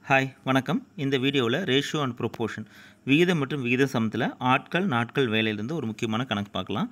Hi வணக்கம். இந்த வீடியோவில் ரேஷியோ அண்ட் ப்ரொப்போர்ஷன் விகிதம் மற்றும் விகித சமத்தில் ஆட்கள் நாட்கள் வேலையிலிருந்து ஒரு முக்கியமான கணக்கு பார்க்கலாம்.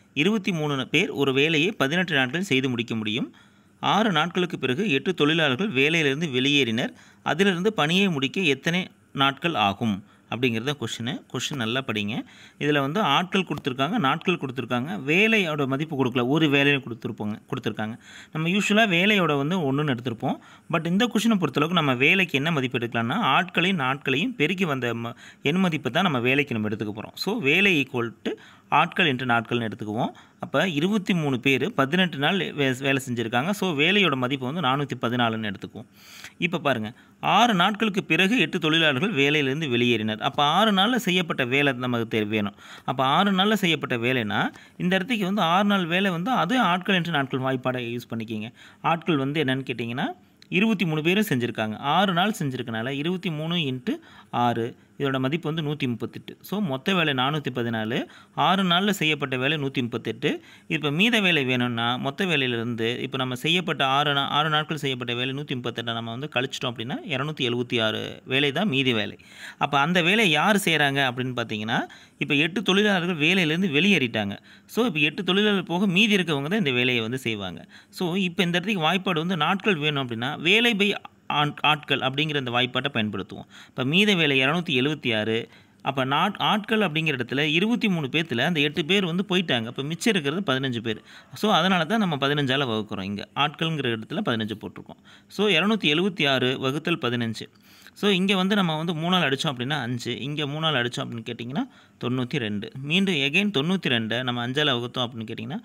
23 பேர் ஒரு வேலையை 18 நாட்களில் செய்து முடிக்க முடியும். 6 நாட்களுக்கு பிறகு 8 தொழிலாளர்கள் வேலையிலிருந்து வெளியேறினர். அதிலிருந்து பணியை முடிக்க எத்தனை நாட்கள் ஆகும் அப்படிங்கிறத கொஷின் நல்லா படிங்க. இதில் வந்து ஆட்கள் கொடுத்துருக்காங்க, நாட்கள் கொடுத்துருக்காங்க, வேலையோட மதிப்பு கொடுக்கல, ஒரு வேலையை கொடுத்துருக்காங்க. நம்ம யூஸ்வலாக வேலையோட வந்து ஒன்றுன்னு எடுத்திருப்போம். பட் இந்த கொஷினை பொறுத்தளவுக்கு நம்ம வேலைக்கு என்ன மதிப்பு எடுக்கலாம்னா ஆட்களையும் நாட்களையும் பெருக்கி வந்த எண் மதிப்பை தான் நம்ம வேலைக்கு நம்ம எடுத்துக்க போகிறோம். ஸோ வேலை ஈக்குவல் டு ஆட்கள் என்று நாட்கள்னு எடுத்துக்குவோம். அப்போ 23 பேர் 18 நாள் வேலை செஞ்சுருக்காங்க. ஸோ வேலையோட மதிப்பு வந்து 414ன்னு எடுத்துக்குவோம். இப்போ பாருங்கள், 6 நாட்களுக்கு பிறகு 8 தொழிலாளர்கள் வேலையிலேருந்து வெளியேறினர். அப்போ 6 நாளில் செய்யப்பட்ட வேலை நமக்கு வேணும். அப்போ 6 நாளில் செய்யப்பட்ட வேலைனா இந்த இடத்துக்கு வந்து 6 நாள் வேலை வந்து அது ஆட்கள் என்று நாட்கள் வாய்ப்பாடை யூஸ் பண்ணிக்கிங்க. ஆட்கள் வந்து என்னென்னு கேட்டிங்கன்னா 23 பேரும் செஞ்சுருக்காங்க. 6 நாள் செஞ்சுருக்கனால 23 × 6 இதோட மதிப்பு வந்து 138. ஸோ மொத்த வேலை 414, 6 நாளில் செய்யப்பட்ட வேலை 138. இப்போ மீத வேலை வேணும்னா மொத்த வேலையிலிருந்து இப்போ நம்ம செய்யப்பட்ட 6 நாட்கள் செய்யப்பட்ட வேலை 138 நம்ம வந்து கழிச்சிட்டோம் அப்படின்னா 276 வேலை தான் மீதி வேலை. அப்போ அந்த வேலையை யார் செய்கிறாங்க அப்படின்னு பார்த்தீங்கன்னா இப்போ 8 தொழிலாளர்கள் வேலையிலேருந்து வெளியேறிட்டாங்க. ஸோ இப்போ 8 தொழிலாளர்கள் போக மீதி இருக்கவங்க தான் இந்த வேலையை வந்து செய்வாங்க. ஸோ இப்போ இந்த இடத்துக்கு வாய்ப்பாடு வந்து நாட்கள் வேணும் அப்படின்னா வேலை பை ஆட்கள் அப்படிங்கிற இந்த வாய்ப்பாட்டை பயன்படுத்துவோம். இப்போ மீத வேலை 276. அப்போ ஆட்கள் அப்படிங்கிற இடத்துல 23 பேர்த்தில் அந்த 8 பேர் வந்து போயிட்டாங்க. அப்போ மிச்சம் இருக்கிறது 15 பேர். ஸோ அதனால தான் நம்ம 15ஆல் வகுக்கிறோம். இங்கே ஆட்கள்ங்கிற இடத்துல 15 போட்டிருக்கோம். ஸோ 276 × 15. ஸோ இங்கே வந்து நம்ம வந்து 3ஆல் அடித்தோம் அப்படின்னா 5, இங்கே 3ஆல் அடித்தோம் அப்படின்னு கேட்டிங்கன்னா 92. மீண்டும் எகெயின் 92 நம்ம 5ஆல் வகுத்தோம் அப்படின்னு கேட்டிங்கன்னா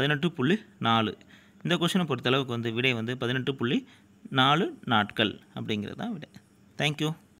18.4. இந்த கொஷினை பொறுத்தளவுக்கு வந்து விடை வந்து 18.4 நாட்கள் அப்படிங்கிறது தான் விடை. தேங்க்யூ.